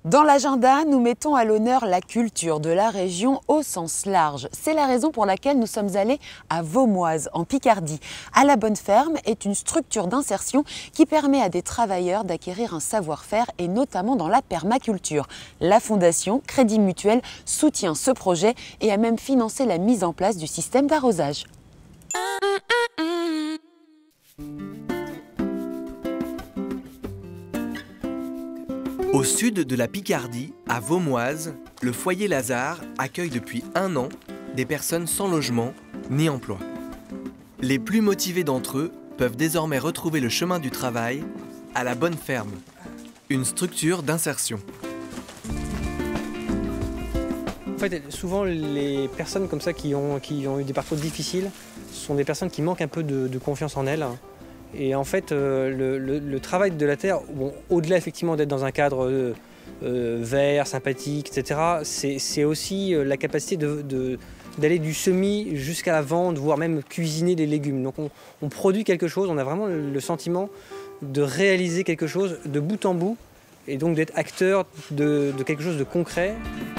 Dans l'agenda, nous mettons à l'honneur la culture de la région au sens large. C'est la raison pour laquelle nous sommes allés à Vaumoise, en Picardie. À la Bonne Ferme est une structure d'insertion qui permet à des travailleurs d'acquérir un savoir-faire et notamment dans la permaculture. La fondation Crédit Mutuel soutient ce projet et a même financé la mise en place du système d'arrosage. Au sud de la Picardie, à Vaumoise, le foyer Lazare accueille depuis 1 an des personnes sans logement ni emploi. Les plus motivés d'entre eux peuvent désormais retrouver le chemin du travail à la Bonne Ferme, une structure d'insertion. En fait, souvent, les personnes comme ça qui ont eu des parcours difficiles sont des personnes qui manquent un peu de confiance en elles. Et en fait, le travail de la terre, bon, au-delà effectivement d'être dans un cadre vert, sympathique, etc., c'est aussi la capacité d'aller du semis jusqu'à la vente, voire même cuisiner des légumes. Donc on produit quelque chose, on a vraiment le sentiment de réaliser quelque chose de bout en bout, et donc d'être acteur de quelque chose de concret.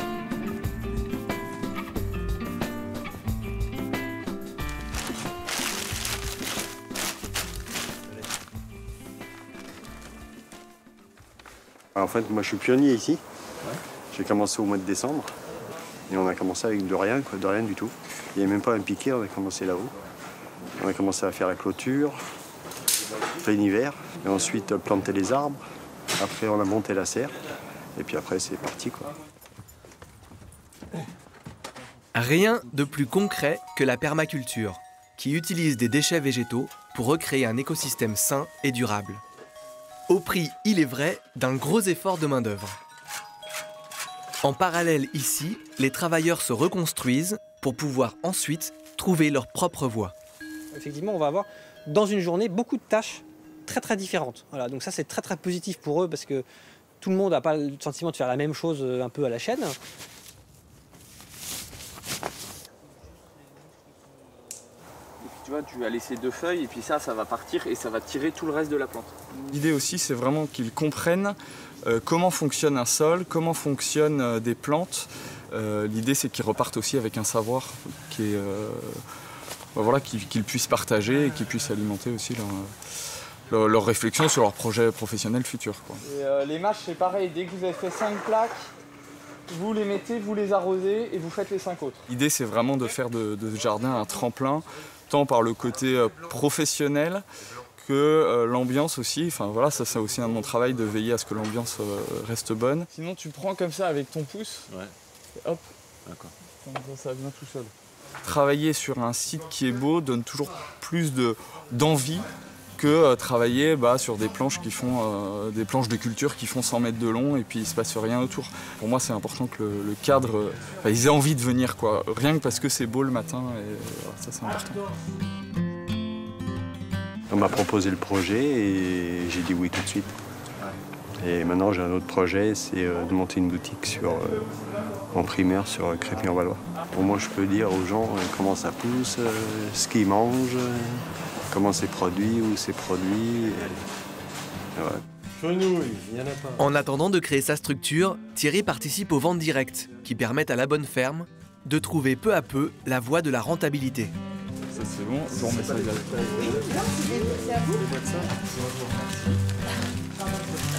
En fait, moi je suis pionnier ici. Ouais. J'ai commencé au mois de décembre et on a commencé avec de rien du tout. Il n'y avait même pas un piquet, on a commencé là-haut. On a commencé à faire la clôture, plein hiver, et ensuite planter les arbres. Après, on a monté la serre et puis après, c'est parti, quoi. Rien de plus concret que la permaculture, qui utilise des déchets végétaux pour recréer un écosystème sain et durable. Au prix, il est vrai, d'un gros effort de main-d'œuvre. En parallèle ici, les travailleurs se reconstruisent pour pouvoir ensuite trouver leur propre voie. Effectivement, on va avoir dans une journée beaucoup de tâches très différentes. Voilà, donc ça c'est très positif pour eux parce que tout le monde n'a pas le sentiment de faire la même chose un peu à la chaîne. Tu vois, tu vas laisser 2 feuilles et puis ça va partir et ça va tirer tout le reste de la plante. L'idée aussi, c'est vraiment qu'ils comprennent comment fonctionne un sol, comment fonctionnent des plantes. L'idée, c'est qu'ils repartent aussi avec un savoir qui est, voilà, qu'ils puissent partager et qu'ils puissent alimenter aussi leur réflexion sur leur projet professionnel futur, quoi. Et les mâches, c'est pareil, dès que vous avez fait 5 plaques, vous les mettez, vous les arrosez et vous faites les 5 autres. L'idée, c'est vraiment de faire de ce jardin un tremplin, tant par le côté professionnel que l'ambiance aussi. Enfin voilà, ça c'est aussi un de mon travail de veiller à ce que l'ambiance reste bonne. Sinon tu prends comme ça avec ton pouce, ouais. Et hop, d'accord. Ça vient tout seul. Travailler sur un site qui est beau donne toujours plus d'envie que travailler sur des planches qui font des planches de culture qui font 100 mètres de long et puis il ne se passe rien autour. Pour moi, c'est important que le cadre, ils aient envie de venir, quoi. Rien que parce que c'est beau le matin, et ça c'est important. On m'a proposé le projet et j'ai dit oui tout de suite. Et maintenant, j'ai un autre projet, c'est de monter une boutique en primaire sur Crépy-en-Valois. Pour moi, je peux dire aux gens comment ça pousse, ce qu'ils mangent, comment c'est produit, où c'est produit. En attendant de créer sa structure, Thierry participe aux ventes directes qui permettent à la Bonne Ferme de trouver peu à peu la voie de la rentabilité. Ça c'est bon, je vous remets ça. Oui, c'est à vous.